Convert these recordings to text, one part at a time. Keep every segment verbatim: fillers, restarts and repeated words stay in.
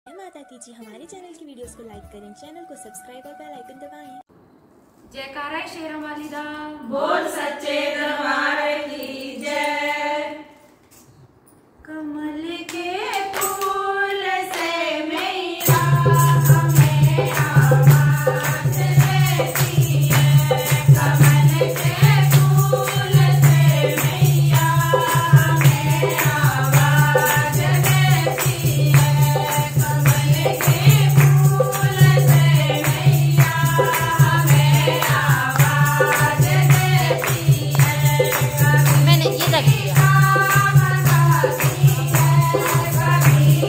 जय माता दी जी। हमारे चैनल की वीडियोस को लाइक करें, चैनल को सब्सक्राइब और बेल आइकन दबाएं। जयकारा शेरों वाली दा बोल सच्चे दरबार की जय। कमल के फूल से मैया हमें आवाज देती है। कमल के फूल से मैया हमें आवाज देती है। कमल के फूल से मैया हमें आवाज देती है। मैंने ये रख दिया। कभी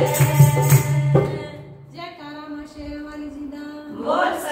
जयकारा मां शेर वाली जी दा बोल